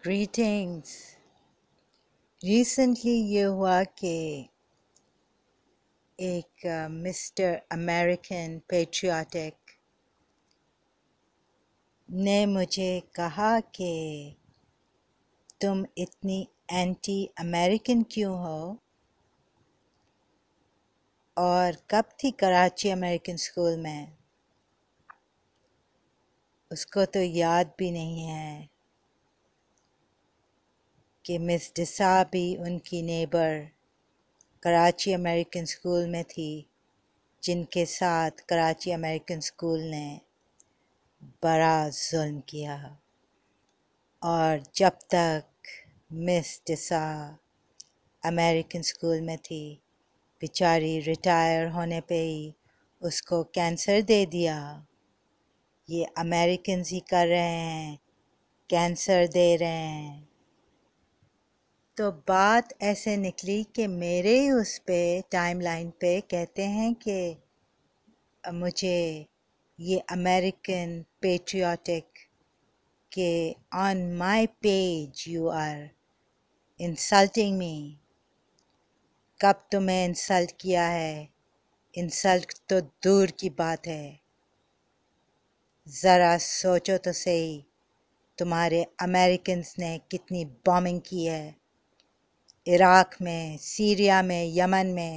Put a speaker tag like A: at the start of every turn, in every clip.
A: Greetings. Recently یہ ہوا کہ ایک مسٹر امریکن پیٹریوٹک نے مجھے کہا کہ تم اتنی اینٹی امریکن کیوں ہو، اور کب تھی کراچی امریکن اسکول میں؟ اس کو تو یاد بھی نہیں ہے کہ مس ڈسا بھی ان کی نیبر کراچی امریکن اسکول میں تھی، جن کے ساتھ کراچی امریکن اسکول نے بڑا ظلم کیا۔ اور جب تک مس ڈسا امریکن اسکول میں تھی، بیچاری ریٹائر ہونے پہ ہی اس کو کینسر دے دیا۔ یہ امریکنز ہی کر رہے ہیں، کینسر دے رہے ہیں۔ تو بات ایسے نکلی کہ میرے ہی اس پہ ٹائم لائن پہ کہتے ہیں کہ مجھے یہ امریکن پیٹریوٹک کہ on my page you are insulting me. کب تمہیں انسلٹ کیا ہے؟ انسلٹ تو دور کی بات ہے، ذرا سوچو تو صحیح، تمہارے امریکنز نے کتنی بامنگ کی ہے، عراق میں، سیریا میں، یمن میں،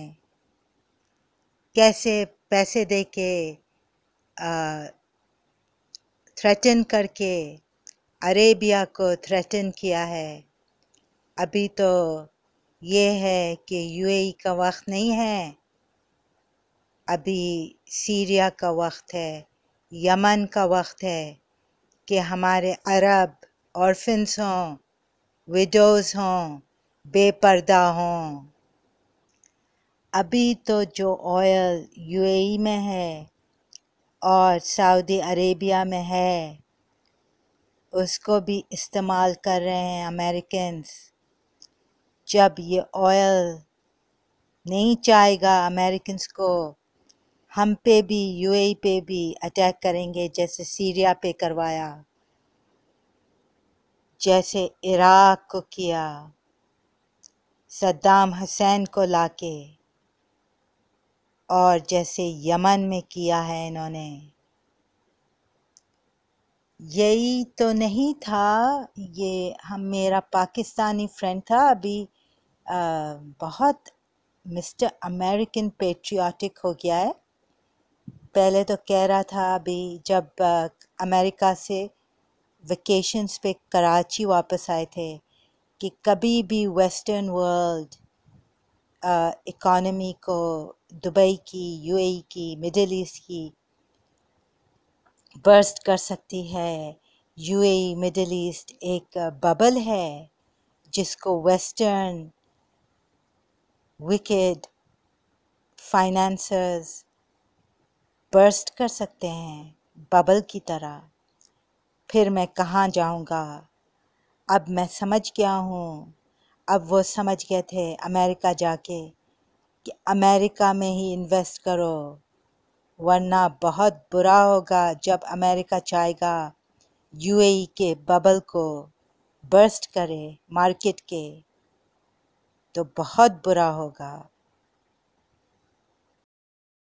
A: کیسے پیسے دے کے تھریٹن کر کے عربیہ کو تھریٹن کیا ہے۔ ابھی تو یہ ہے کہ یو اے ای کا وقت نہیں ہے، ابھی سیریا کا وقت ہے، یمن کا وقت ہے کہ ہمارے عرب آرفنس ہوں، ویڈوز ہوں، بے پردہ ہوں۔ ابھی تو جو آئل یو اے ای میں ہے اور سعودی عربیہ میں ہے، اس کو بھی استعمال کر رہے ہیں امریکنز۔ جب یہ آئل نہیں چاہے گا امریکنز کو، ہم پہ بھی، یو اے ای پہ بھی اٹیک کریں گے، جیسے سیریا پہ کروایا، جیسے عراق کو کیا، صدام حسین کو لا کے، اور جیسے یمن میں کیا ہے انہوں نے۔ یہی تو نہیں تھا، یہ میرا پاکستانی فرینڈ تھا ابھی، بہت مسٹر امریکن پیٹریوٹک ہو گیا ہے۔ پہلے تو کہہ رہا تھا ابھی جب امریکہ سے ویکیشنز پہ کراچی واپس آئے تھے کہ کبھی بھی ویسٹرن ورلڈ اکانومی کو، دبئی کی، یو اے ای کی، مڈل ایسٹ کی برسٹ کر سکتی ہے۔ U A E middle east ایک ببل ہے جس کو ویسٹرن وکڈ فائنانسرز برسٹ کر سکتے ہیں، ببل کی طرح۔ پھر میں کہاں جاؤں گا؟ اب میں سمجھ گیا ہوں، اب وہ سمجھ گئے تھے امریکہ جا کے کہ امریکہ میں ہی انویسٹ کرو، ورنہ بہت برا ہوگا جب امریکہ چاہے گا یو اے ای کے ببل کو برسٹ کرے مارکیٹ کے، تو بہت برا ہوگا۔